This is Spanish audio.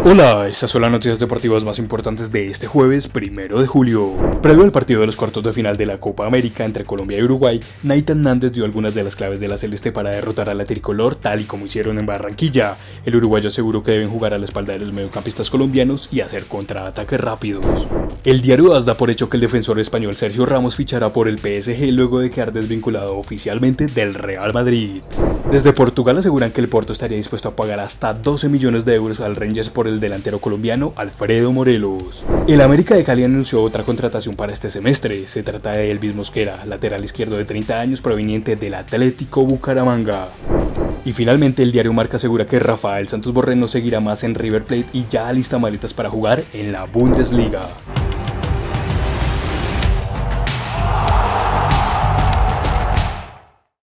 Hola, estas son las noticias deportivas más importantes de este jueves 1 de julio. Previo al partido de los cuartos de final de la Copa América entre Colombia y Uruguay, Nathan Nández dio algunas de las claves de la celeste para derrotar a la tricolor tal y como hicieron en Barranquilla. El uruguayo aseguró que deben jugar a la espalda de los mediocampistas colombianos y hacer contraataques rápidos. El diario AS da por hecho que el defensor español Sergio Ramos fichará por el PSG luego de quedar desvinculado oficialmente del Real Madrid. Desde Portugal aseguran que el Porto estaría dispuesto a pagar hasta 12 millones de euros al Rangers por el delantero colombiano Alfredo Morelos. El América de Cali anunció otra contratación para este semestre. Se trata de Elvis Mosquera, lateral izquierdo de 30 años proveniente del Atlético Bucaramanga. Y finalmente el diario Marca asegura que Rafael Santos Borré no seguirá más en River Plate y ya alista maletas para jugar en la Bundesliga.